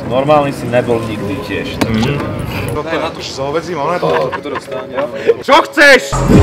Normálny si nebol nikdy tiež. Toto je na to, že sa ovedzím, ale to dostane. Čo chceš?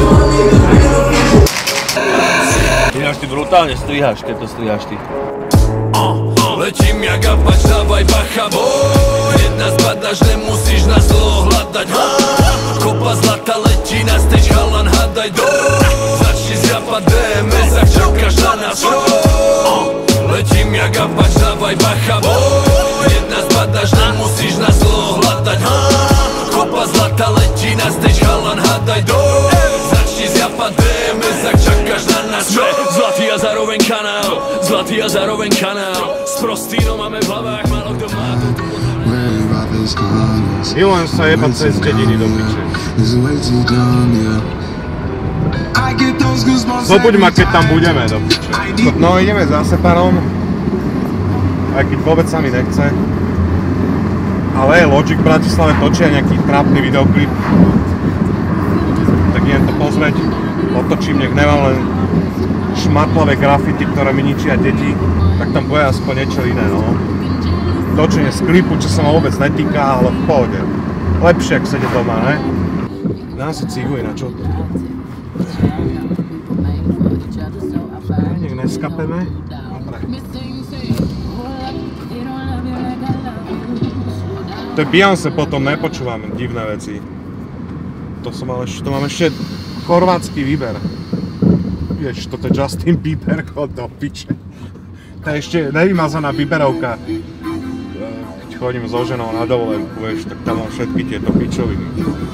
Ináč ty brutálne striháš, keď to striháš ty. Letím jak apač, dávaj bacha, boj. Jedna zbadaš, nemusíš na zlo hľadať. Kopa zlata letí na stage, chalan, hádaj do. Začni zjapať DMS, ak čakáš na nás. Letím jak apač, dávaj bacha, boj. Jedna zbadaš, nemusíš na zlo hľadať. Kopa zlata letí na stage, chalan, hádaj do. Začni zjapať DMS, ak čakáš na nás. Zlatý a zároveň kanál, zlatý a zároveň kanál. S prostýnom máme v hlavách, málo kto má to tu. Milujem sa jebať cez dediny do piče. Zobuď ma, keď tam budeme do piče. No ideme za Separom, aj keď vôbec sa mi nechce. Ale Logic v Bratislave točia nejaký trápny videoklip. Tak idem to pozrieť, otočím, nech nemám len šmatlavé grafity, ktoré mi ničia deti, tak tam bude aspoň niečo iné, no. Točenie z klipu, čo sa ma vôbec netýka, ale v pohode. Lepšie, ak sedieť doma, ne? Dám si cigu ináč. Nech neskapeme. Dobre. To je Beyoncé potom, nepočúvam divné veci. To mám ešte chorvátsky výber. Vieš, toto je Justin Bieber, chod do piče. To je ešte nevymazaná Bieberovka. Keď chodím so ženou na dovolenku, vieš, tak tam mám všetky tieto pičoviny.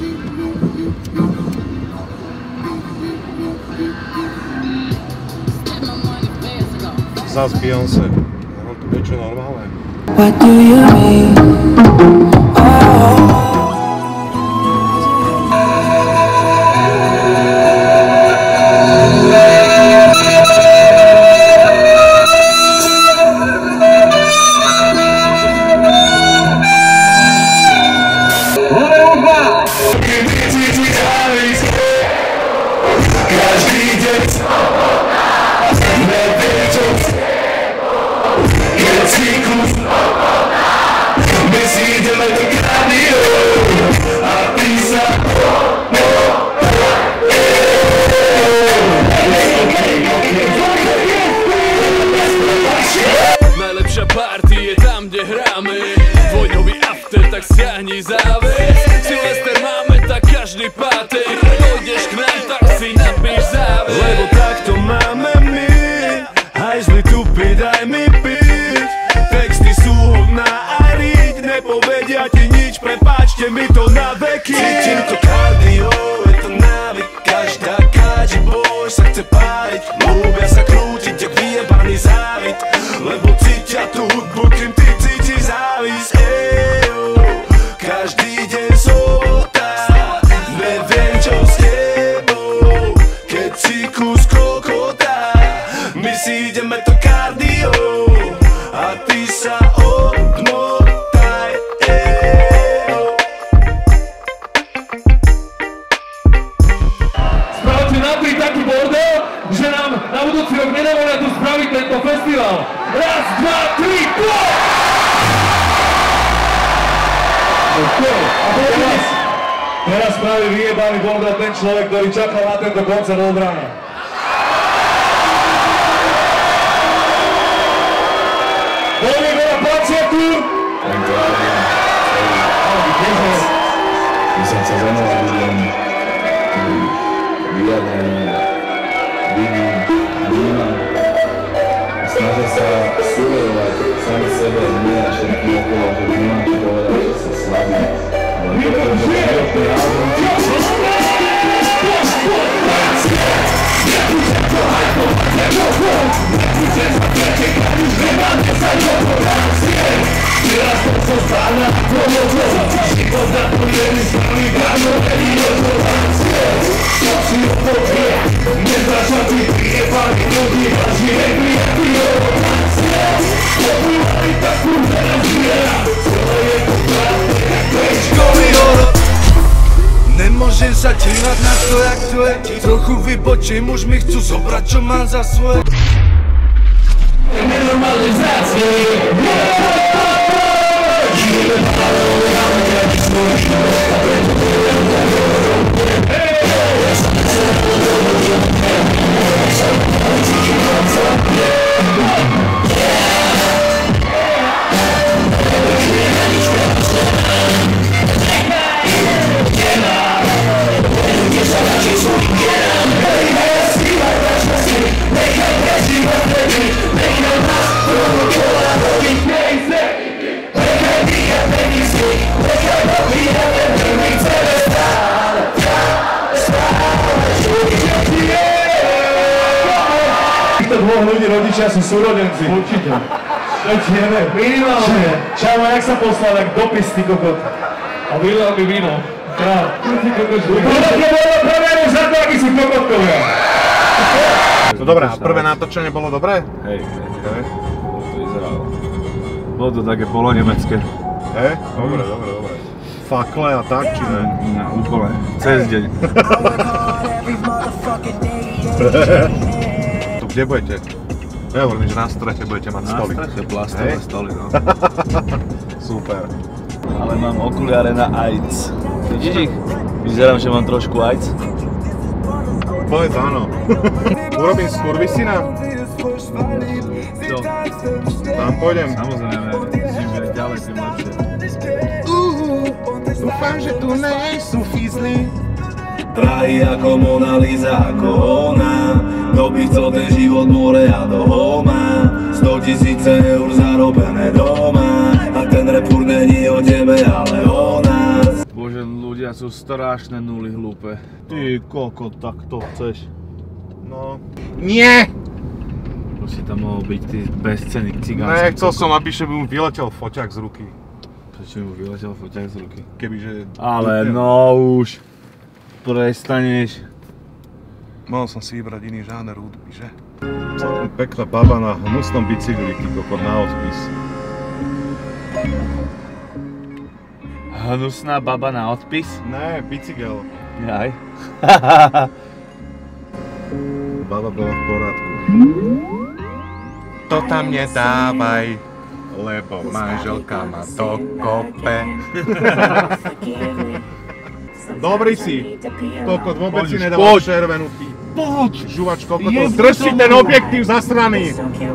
Zas Beyoncé. Mám tu niečo normálne. What do you mean? Najlepšia party je tam, kde hráme. Dvojdňový after, tak stiahni záves. Silvester máme, tak každý pátek. Pôjdeš k nám, tak si napíš záves. Lebo takto máme my. Hajzli tupy, daj mi piť. Texty sú hodná a riť. Nepovedia ti nič, prepáčte mi to na veky. Cítim to kardio, je to návyk. Každá káži boj sa chce páliť. Ľúbia sa krútiť, jak vyjebaný závit. Lebo cítia tú hudbu, kým ty cítiš závis. Každý deň sobota, neviem čo s tebou. Keď cyklus kokotá, my si ideme to kardio a ty sa odmotaj. Spravte napríklad taký bordel, že nám na budúci rok nedovolia tu spraviť tento festival. Raz, dva, tri, go! A teraz práve vyjebaný bol ten človek, ktorý čakal na tento koncert od rána. Poďme na placiaku! My som sa venoval ľuďom vyjadrením, vidím, vnímam. Snažím sa suverovať sami sebe, nie na všetkým okolo, že vnímam ti povedať, že sa slabý. Ale toto je životný album. Nemôžem sa dívať na to, jak to je. Trochu vybočím, už mi chcú zobrať, čo mám za svoje. Nenormalizácie. Dvoch ľudí rodičia sú súrodenci. Určite. To tieme, minimálne. Čau, jak sa poslal, jak dopis, ty kokot. A vylal mi víno. Král. Ty kokot. Podobne bolo preveru za to, aký sú kokotkovia. No dobré, a prvé natočenie bolo dobré? Hej. To vyzeralo. Bolo to také polonemecké. Hej? Dobre. Fakle a tak, či ne? Úplne. Cez deň. Kde budete? Ja hovorím, že na streche budete mať stoly. Na streche, plastové stoly, no. Super. Ale mám okuliare na AIDS. Vidíš ich? Vyzerám, že mám trošku AIDS. Povedz áno. Urobím skurvisina? Čo? Tam pôjdem. Samozrejme, čím viac ďalej, tým lepšie. Dúfam, že tu nejsú fízly. Drahý ako Mona Lisa, ako ona. Kto by chcel ten život more a toho má 100 000 eur zarobené doma. A ten repúr není o tebe, ale o nás. Bože, ľudia sú strašné nuly hlúpe. Ty kokot, tak to chceš. No. Nie! To si tam mohol byť ty bezcenný cigánsky. Nechcel som, aby mu vyletel foťák z ruky. Prečo mu vyletel foťák z ruky? Kebyže... Ale no už. Prestaneš. Mohol som si vybrať iný žáner hudby, že? Celkom pekná baba na hnusnom bicykli, ty kokot, na odpis. Hnusná baba na odpis? Ne, bicykel. Jaj. Baba bola v porádku. To tam nedávaj, lebo manželka ma to kope. Dobrý si. Kokot, vôbec si nedával červenú, ty. Poď! Žuvač kokotov. Drž si ten objektív zasraný.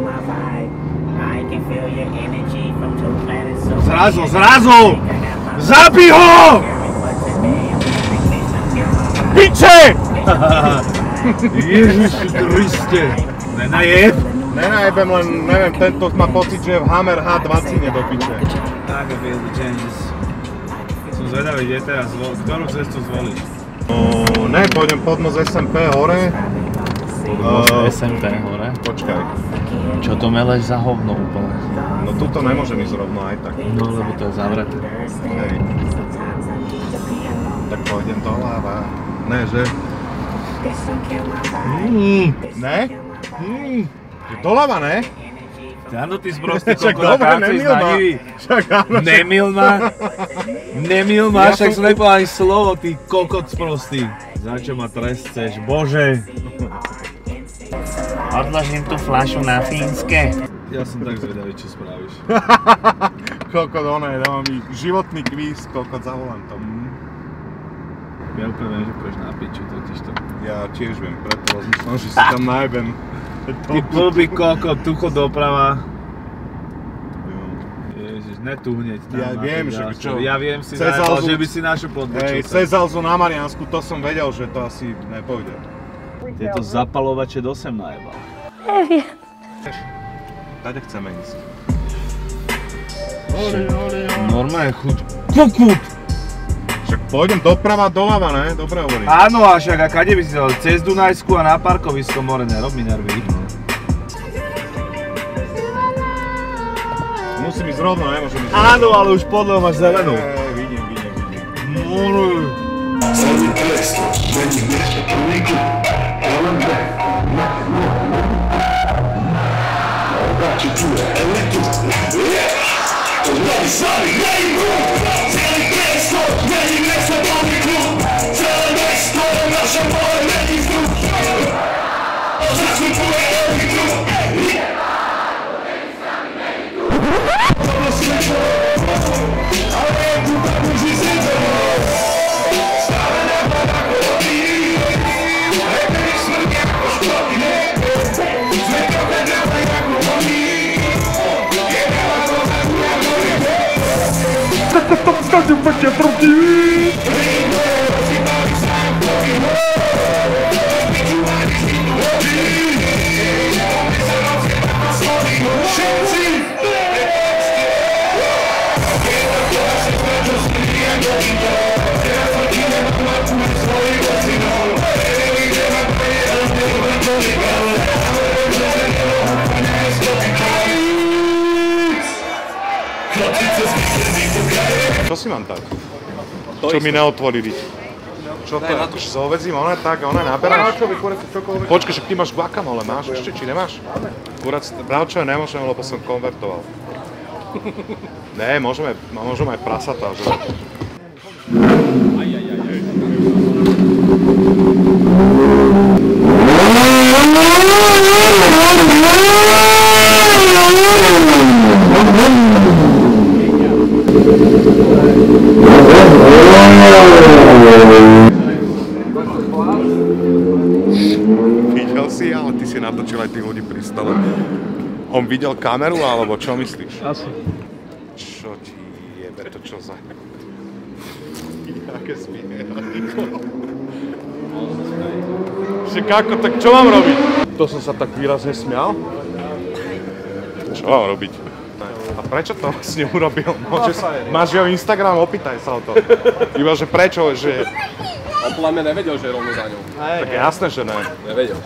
Zrazu! Zabij ho! Piče! Ježiši Kriste! Nenajeb? Nenajebem, len neviem, tento má pocit, že je v Hammer H20 do piče. Tak, I feel the changes. Som zvedavý, kde teraz, ktorú cestu zvolíš? Ne, pôjdem pod most SMP hore. SMP hore? Počkaj. Čo to meleš za hovno úplne? No tuto nemôžem ísť rovno aj tak. No, lebo to je zavreté. Hej. Tak pôjdem doľava. Ne, že? Ne? Doľava, ne? Áno, ty sprostý kokot, a káceš na nivy. Nemil ma, však som nepovedal ani slovo, ty kokot sprostý. Za čo ma trestceš, bože. Odložím tú fľašu na fínske. Ja som tak zvedavý, čo spravíš. Kokot, dáva mi životný kvíz, kokot, zavolám to. Ja úplne viem, že pôjdeš na piču totižto. Ja tiež viem, preto rozmýšľam, že si tam najbem. Ty blbý kokot, tu chod doprava. Ježiš, netu hneď tam. Ja viem, že čo. Ja viem si najbal, že by si našu podbočil. Hej, Cezalzu na Mariansku, to som vedel, že to asi nepôjde. Tieto zapalovače do sem najebal. Neviem. Tade chceme ísť. Normálne chuť. Kokot! Však pôjdem doprava, doľava, ne? Dobre hovorím. Áno, a však a kade by si dal? Cez Dunajsku a na parkovisko more, nerob mi nervy. Musím ísť rovno, nemôžem ísť. Áno, ale už podľa máš zelenú. Vidím. Celý text, není niečo kliku, ale ne. Obráti tu je elitu. Odlaví sami, není klub. Celý text, není niečo klub. Celé mesto je naše pole, není klub. Zastupuje elitu. Odlaví sami, není klub. poďte proti! Čo si mám tak? Čo mi neotvorili? Čo to je? Akože s ovedzím, ona tak, ona naberá. Počkaj, že ty máš guacamole, máš ešte, či nemáš? Bravčové nemôžem, lebo som konvertoval. Ne, môžeme aj prasatá, že? Videl si, ale ty si natočil aj tých ľudí pri stole. On videl kameru, alebo čo myslíš? Asi. Čo ti jebe, to čo za... Jaké smieha, že kako, tak čo mám robiť? To som sa tak výrazne smial. Čo mám robiť? A prečo to vlastne urobil? Máš jeho Instagram, opýtaj sa o to. Iba, že prečo, že... On podľa mňa nevedel, že je rovno za ňou. Tak jasné, že ne. Nevedel.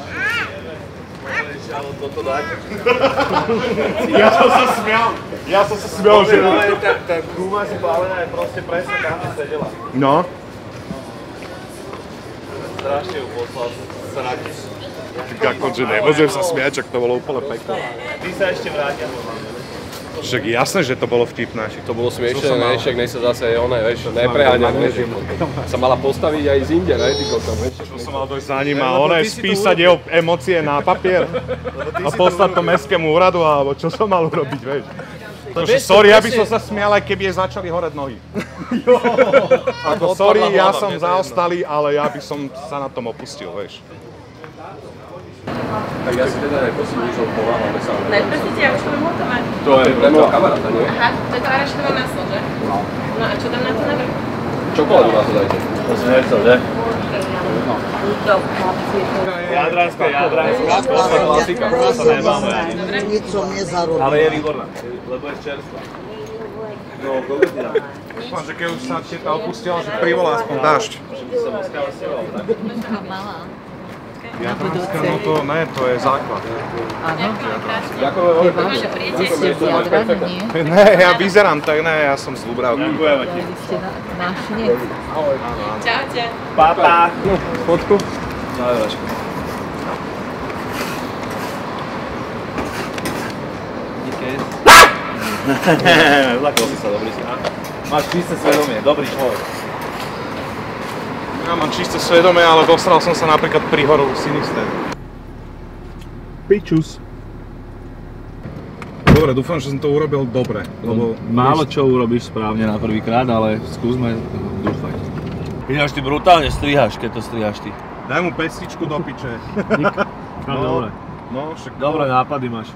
Ja som sa smial, že... Tá guma si bálená je proste presne tam, kde sedela. No. Strašne ju poslal sradiť. Tak akože nemôžem sa smiať, čak to bolo úplne pekné. Ty sa ešte vrátia. Však jasné, že to bolo vtipné. To bolo smiešné, ne? Však nej sa zase, vieš, nepreháňam, vieš. Sa mala postaviť aj z inde, ne? Tyko tam, vieš. Čo som mal dojsť za ním a spísať jeho emócie na papier a poslať to mestskému úradu, alebo čo som mal urobiť, vieš. Sorry, ja by som sa smial, aj keby jej začali horeť nohy. Ako sorry, ja som zaostalý, ale ja by som sa na tom opustil, vieš. Tak ja si teda neprosím, že ho pováhame sa. Neprosíte, ja už to mám hotové. To je pre môjho kamaráta, nie? Aha, to je to arašidové maslo, že? No. No a čo tam na to navrch? Čokoládu na to dajte. To si nechcel, že? Jadranska, klasika. To sa nemáme. Niečo nezarobí. Ale je výborná, lebo je čerstvá. No, koľko Dúfam, že keď už sa teta opustila, že privolá aspoň dážď. Že by som oskával s tebou, tak? Malá. Jadranska, no to ne, to je základ. Áno. Ďakujem veľmi. Ste z Jadranu, nie? Ne, ja vyzerám tak, ne, ja som z Ľubravky. Ďakujeme ti. Vy ste nášinec. Čaute. Papa. Fotku? No, Jovačko. Díky. Zlakol si sa, dobrý si. Máš čisté svedomie, dobrý človek. Ja mám čisté svedomie, ale dostal som sa napríklad pri horu Sinister. Pičus. Dobre, dúfam, že som to urobil dobre, lebo... Málo čo urobíš správne na prvýkrát, ale skúsme dúfať. Ináč ty brutálne striháš, keď to striháš ty. Daj mu pesničku do piče. Dobre. No, však... Dobré nápady máš.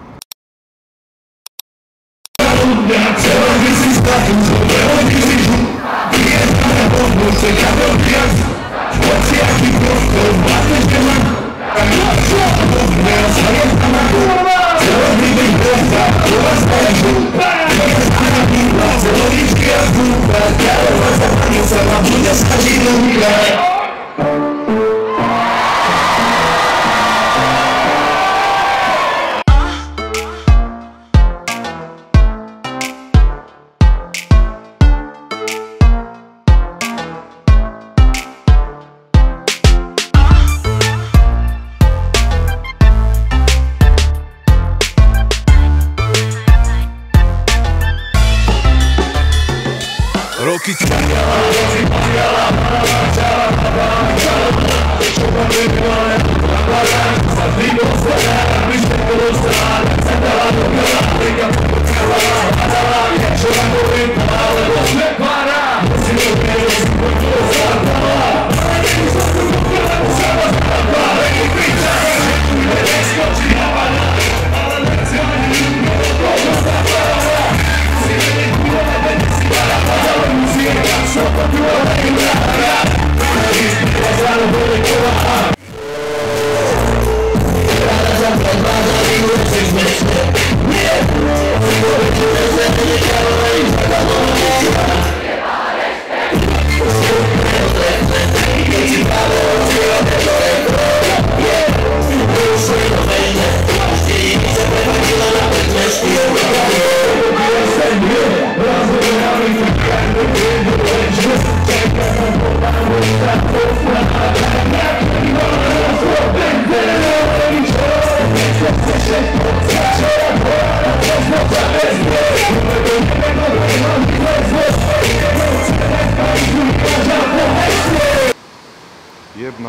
Roky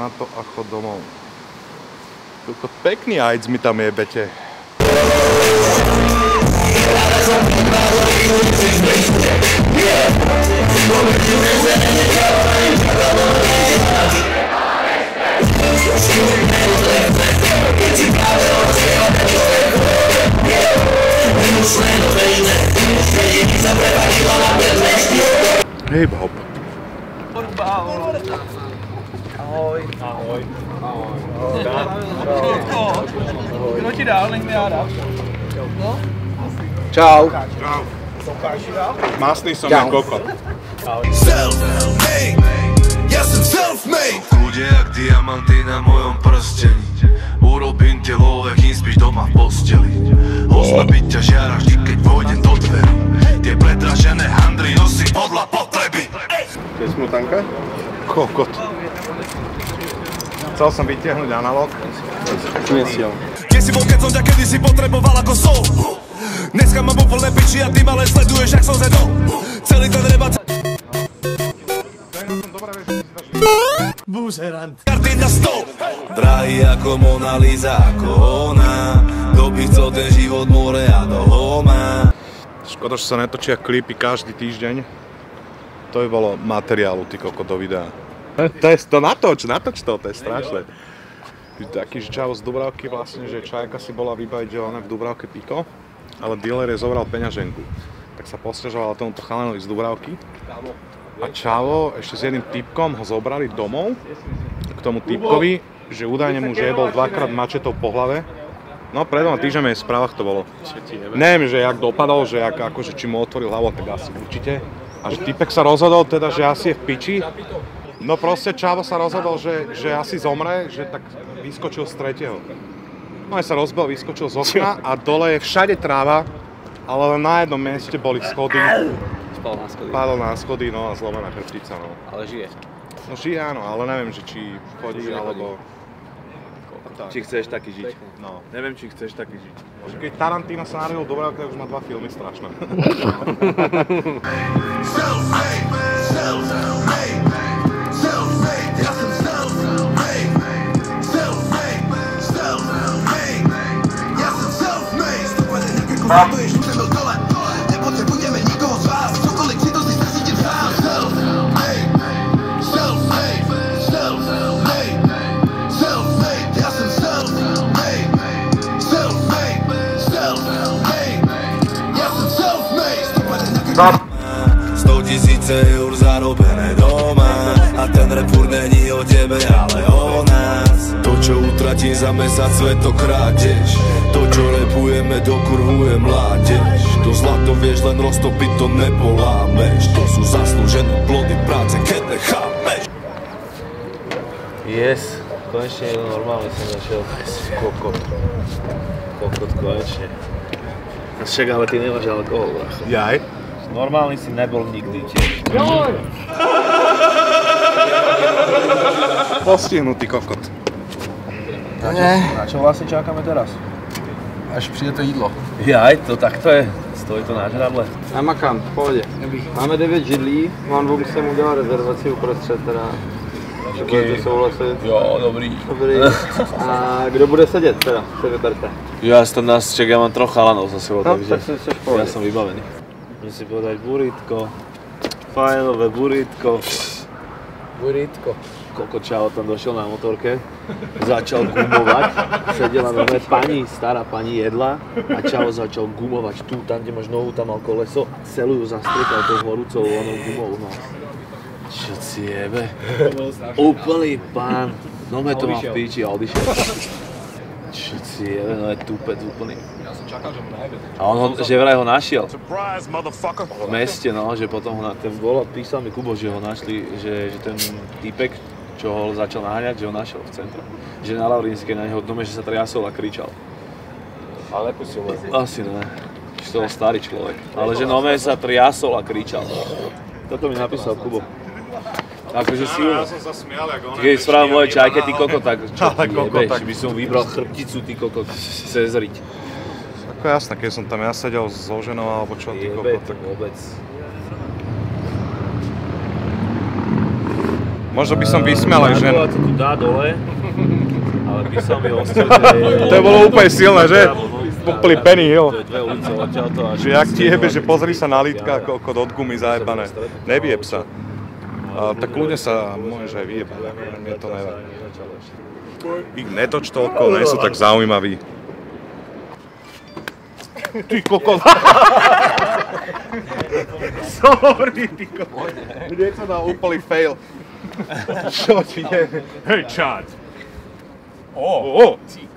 na to a chod domov. Pekný ajc mi tam jebete. Hej, Bob. Ahoj. Ahoj. Kdo ti dál, nech mi já dál. Čau. Masný som jak kokot. Self-made, ja som self-made. Ľudia jak diamanty na mojom prstení. Urobím tie love, kým spíš doma v posteli. Oslabiť ťa žiara vždy, keď pôjdem do dverí. Tie predražené handry nosím podľa potreby. To je smutanka? Kokot. Chcel som vytiahnuť analóg. Keď si bol, keď som ťa kedysi potreboval ako sol. Dneska mám úplne piči a ty ma len sleduješ, jak som zedol. Celý ten rebat. Buzerant. Karty na stôl. Drahý ako Mona Lisa, ako ona. Kto by chcel ten život more a toho má. Škoda, že sa netočia klipy každý týždeň. To by bolo materiálu, ty koko, do videa. To natoč to, to je strašné. Taký čavo z Dubravky vlastne, že čajka si bola vybaviť, že ona v Dubravke piko, ale dealer je zobral peňaženku. Tak sa posťažovala tomuto chalanovi z Dubravky. A čavo ešte s jedným typkom ho zobrali domov k tomu typkovi, že údajne mu jebol dvakrát mačetou po hlave. No pred 2 týždňami v správach to bolo. Neviem, že jak dopadol, že akože či mu otvoril hlavu, tak asi určite. A že typek sa rozhodol teda, že asi je v piči. No proste čavo sa rozhodol, že asi zomre, že tak vyskočil z 3. No aj sa rozbil, vyskočil z okna a dole je všade tráva, ale len na jednom mieste boli schody. Spadol na schody. Padol na schody, no a zlomená chrbtica, no. Ale žije. No žije áno, ale neviem, že či chodí, alebo... Či chceš taký žiť. No. Neviem, či chceš taký žiť. Keď Tarantino sa narodil do Dubravke, už má 2 filmy strašné. Nepotrebujeme nikoho z vás, čokoľvek si to si stresíte sám. Self-made, ja som self-made, ja som self-made. 100 000 eur zarobené doma a ten rap furt není o tebe, ale o nás. To, čo utratím za mesiac, svet to krádež. To, čo repujeme, dokurvuje mládež. To zlato vieš len roztopiť, to nepolámeš. To sú zaslúžené plody práce, keď nechápeš. Yes, konečne jedno normálne som našiel. Kokot, konečne. Však ale ty nemáš alkohol, bracho. Jaj? Normálny si nebol nikdy tiež. Postihnutý kokot. Na čo vlastne čakáme teraz? Až přijde to jídlo. Jaj, to takto je. Stojí to na žradle. Namakám, v pohodě. Máme 9 židlí, mám musím udělat rezervaci uprostřed teda. Že budete souhlasit. Jo, dobrý. Dobrý. A kdo bude sedět teda, se vyberte. Ja som nás, čak ja mám 3 chalanov za sebou, No, takže tak si v pohodě. ja som vybavený. Môžem si povedať burítko, fajnové burítko. Burítko. Koľko čavo tam došiel na motorke, začal gumovať, sedela nové pani, stará pani jedla a čavo začal gumovať tu, tam kde máš nohu, tam mal koleso, celú ju zastriekal tou horúcou onou gumou, no. Čo si jebe? Úplný pán, no me to má v píči a odišiel. Čo si jebe, no je tupec úplný. A on, že vraj ho našiel. V meste, no, že potom ho ten bol, písal mi Kubo, že ho našli, že ten týpek, čo ho začal naháňať, že ho našiel v centre. Že na Laurínskej na neho dome, že sa triasol a kričal. Ale nepustil ma. Asi ne. Že to bol starý človek. Ale že nome sa triasol a kričal. Toto mi napísal Kubo. Akože silno. Ja som sa smial, jak on. Keď spravil moje čajke, ty kokot, tak čo Ale ty kokot, jebeš, tak. by som vybral chrbticu, ty kokot, cezriť. Ako jasné, keď som tam ja sedel so ženou alebo čo, ty Jebe kokot, to tak... vôbec. Možno by som vysmial aj ženu. Reagovať sa tu dá dole, ale písal mi hostel, To bolo úplne silné, že? Úplný Penny Hill. To je 2 ulice odtiaľto. Že jak ti jebe, že pozri sa na lítka, ako od gumy zajebané. Nevyjeb sa. Tak kľudne sa môžeš aj vyjebať, mne to nevadí. Ich netoč toľko, nie sú tak zaujímaví. Ty kokos. Sorry, ty kokos. Mne sa dal úplný fail. Čo ti je? Hej, čát! To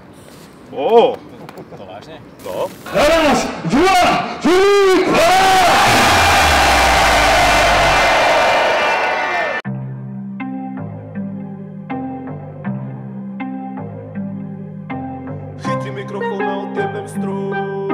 vážne? No. Raz, dva, tri, Chytím mikrofón a odjebem strop.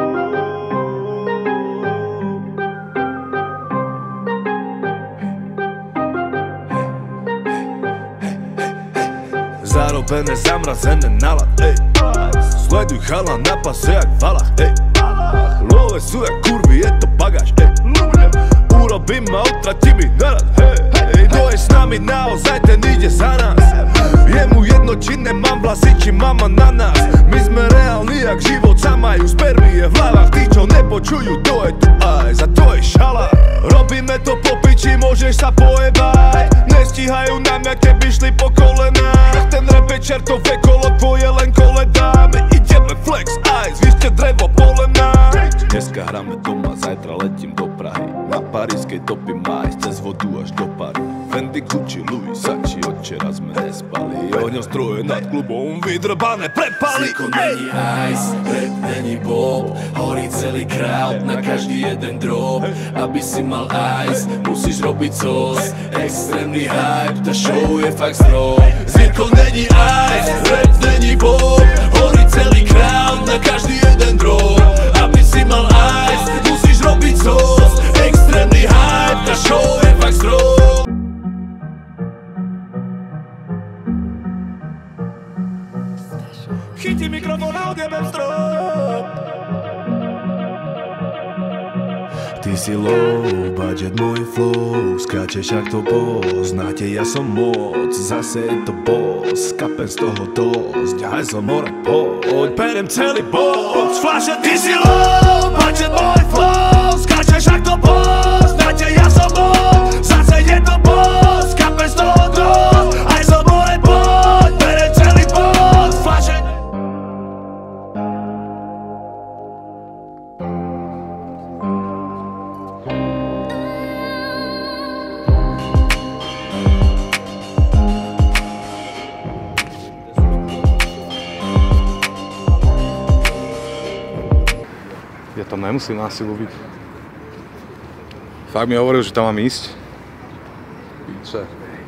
Zarobené, zamrazené nalad, ej. Sleduj chala na pase jak valach, ej. Love sú jak kurvy, je to bagáž, ej. Urobím a otratím ich naraz, hej. Kto je s nami naozaj, ten ide za nás. Je mu jedno, či nemám vlasy, či mama na nás. My sme reálni jak život, sa majú spermie v hlavách. Tí, čo nepočujú, to je tu aj, za to je šala. Robíme to po piči, môžeš sa pojebať. Nestíhajú nám, jak keby šli po kolenách. Ten rap je čertové kolo, tvoje len koledá. My ideme flex, ice, vy ste drevo polená. Dneska hráme doma, zajtra letím do Prahy. Na parískej topím majs, cez vodu až do pary. Fendi, Gucci, Louis, Sachi, od včera sme nespali. Ohňostroje nad klubom, vydrbané prepaly. Sliko není ice, rap není pop. Horí celý crowd na každý jeden drop. Aby si mal ice, musíš robiť sos. Extrémny hype, tá show je fakt strop. Sliko není ice, rap není pop. Horí celý crowd na každý jeden drop. Aby si mal ice, musíš robiť sos. Extrémny hype, tá show je fakt strop. Chytím mikrofón a odjebem strop. Ty si low budget, môj flow. Skáčeš jak to poznáte, ja som moc. Zase je to boss, kapem z toho dosť. Aj som hore, poď, perem celý box. Flaše, ty si low budget, môj flow. Skáčeš jak to poznáte, ja som moc. Zase je to boss, kapem z toho dosť. Aj som hore, poď, perem celý box. Flaše. Ja tam nemusím na silu byť. Fakt mi hovoril, že tam mám ísť. Píče.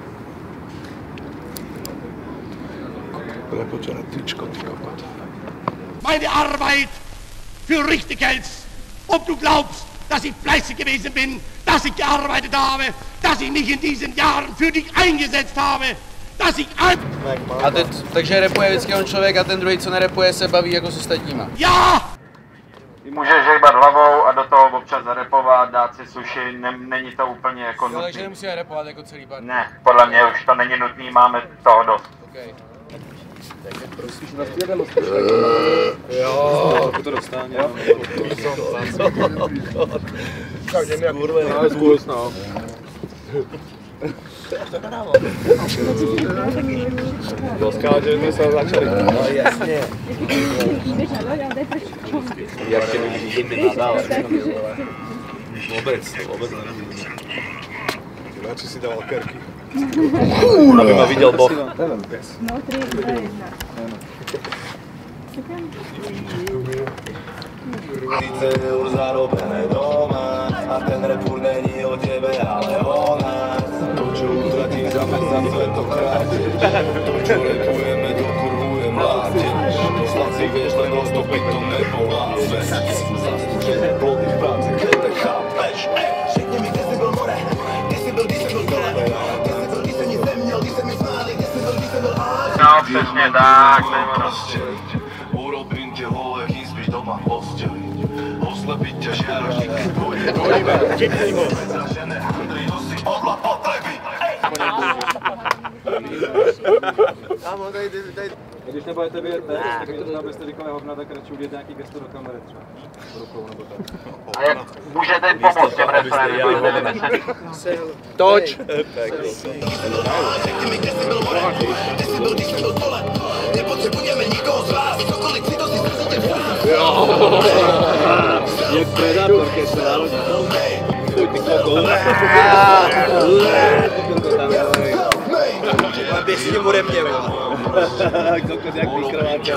Prepočené tričko, ty kokot. Meine Arbeit für richtig hältst. Ob du glaubst, dass ich fleißig gewesen bin, dass ich gearbeitet habe, dass ich mich in diesen Jahren für dich eingesetzt habe, dass ich Takže rapuje vždycky on člověk a ten druhý, co nerapuje, se baví jako s ostatníma. Ja! Můžeš hejbat hlavou a do toho občas zarepovat, dát si suši, není to úplně jako nutný. Takže nemusíme rapovat jako celý pár. Ne, podle mě už to není nutný, máme toho dost. Okay. Jo, to dostane. Kurve, skús, no. Doskáva, že sme sa začali. No jasne. Jak ke mi nadal. Vôbec ne. Radšej si dával kerky. Aby ma videl Boh. No, 3, 2, 1. Ceny už zarobené doma a ten repúr není o tebe, ale o nás. To, čo utratí zamestnancov, je to krádež. To, čo repujeme, to kurvuje mládež. Poslanci, vieš, len roztopiť to nepoláme. Sú zaslúžené plody v práci, kde to chápeš. Řekni mi, kde si byl more, kde si byl, když si byl dole, kde si byl, když se nic neměl, když se mi smáli, kde si byl, když se byl No, přesně tak, to je ono. Urobím tě hole, kým spíš doma v posteli. Oslepit ťa žiaročník, tvoje dojme. Zažené handry, to si odla potreby. Kámo, tady. Když nebudete vědět teď, tak to abyste říkali hovna, tak radši udělat nějaký gesto do kamery třeba. Rukou nebo tak. A jak můžete jim pomoct těm refrénem, ale nevymyslený. Toč! Nepotřebujeme nikoho z vás, cokoliv si to si zkusíte vzít. Jak predátor, keď sa narodí. Fuj, ty kokos. Běžně bude mě, vole. Kokos, jak vykrváča.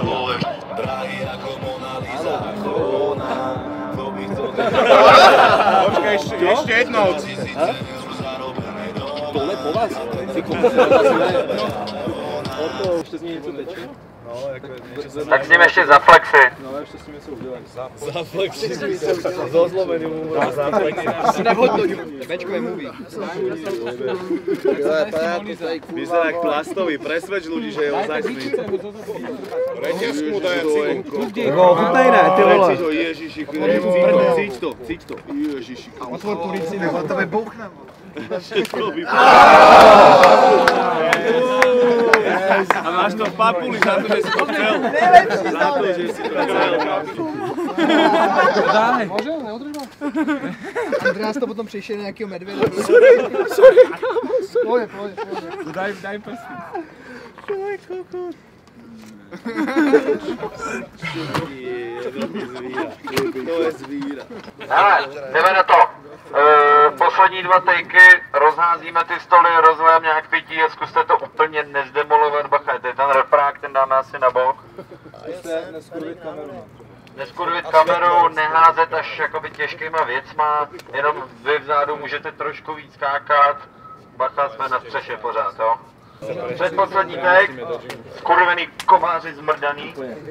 Počkej, ještě jednou. Tohle po vás? Ty kokos, po vás ne. Ještě z něj něco teče? Tak s ním ještě za flexy. No, ještě s tím něco udělat. Za flexy. Zo zlomením umrel za flexy. Asi nehodnoťu. Bečkové movie. Vyzerá jak plastový, presvedč ľudí, že je ozajstný. Reťazku daj, cigu. Chutnej ne, ty vole. Ježiši, cíť to. Ježiši. Otvor polici, nebo to vybouchne. A máš to v papuli za to, že si to chcel. Za to, že si to chcel. Daj. Může, neudrž ma. Andreas to potom přišel nějakého medvěda. Sorry, kámo, sorry. Pojď. Daj prsty. To je zvíra. Hele, jdeme na to. Poslední 2 takey, rozházíme ty stoly, rozlejeme nějak pití a zkuste to úplně nezdemolovat, bacha, to je ten reprák, ten dáme asi na bok. Neskurvit kameru, neházet až jakoby těžkýma věcma, jenom vy vzadu můžete trošku víc skákat, bacha, jsme na střeše pořád, jo. Předposlední take, skurvený komáři zmrdaný.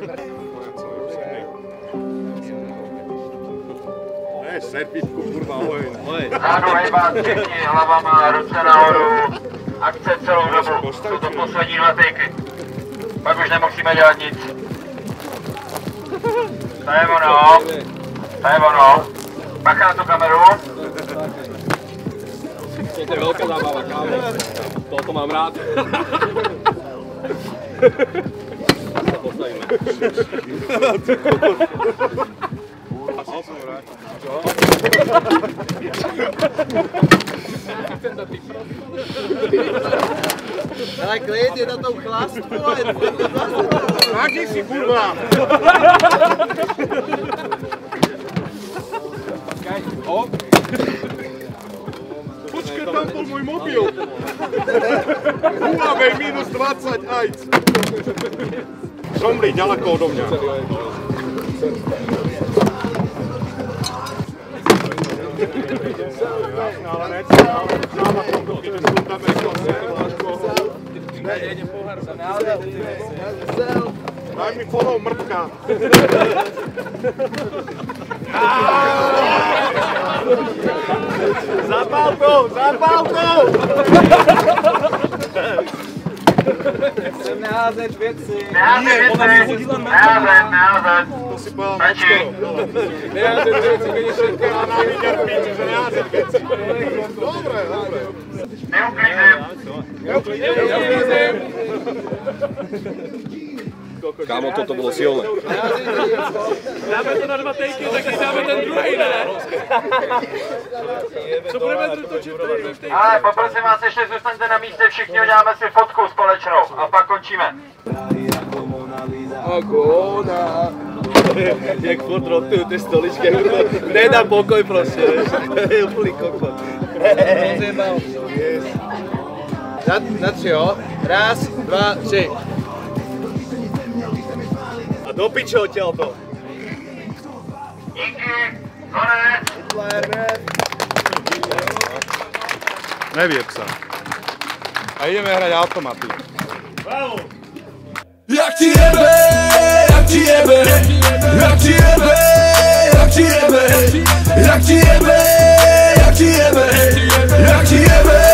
Serpítku, kurva, ahoj. Zádu hejbat všichni hlavama, ruce nahoru, akce celou dobu, jsou to poslední 2 takey. Pak už nemusíme dělat nic. To je ono. Bacha na tu kameru. To je velká zábava, kámo. Toto mám rád. To postavíme. Ale klid, je na tom chlast, vole. Máky si, kurva. Počkej, tam bol môj mobil. Huawei -20 ajc. Zomri, ďaleko odo mňa. Daj mi follow, mrtka. Zapál to! Chcem neházet věci. Neházet. To si povedal skoro. Neházet věci, když je Já nám vidět píči, že neházet věci. Dobre. Neuklízím. Kámo, toto bylo silné. Dáme to na 2 takey, tak dáme ten druhý, ne? Co budeme točit tady? Ale poprosím vás, ještě zůstaňte na místě, všichni uděláme si fotku společnou a pak končíme. Agona. Jak furt rotuju ty stoličky, nedá pokoj prostě, je úplný kokot. Na 3, jo? 1, 2, 3. A do piče odtiaľ to. Díky, konec. Nevieb sa. A ideme hrať automaty. Bravo! Jak ti jebe, jak ti jebe, jak ti jebe, jak ti jebe, jak ti jebe, jak ti jebe, jak ti jebe.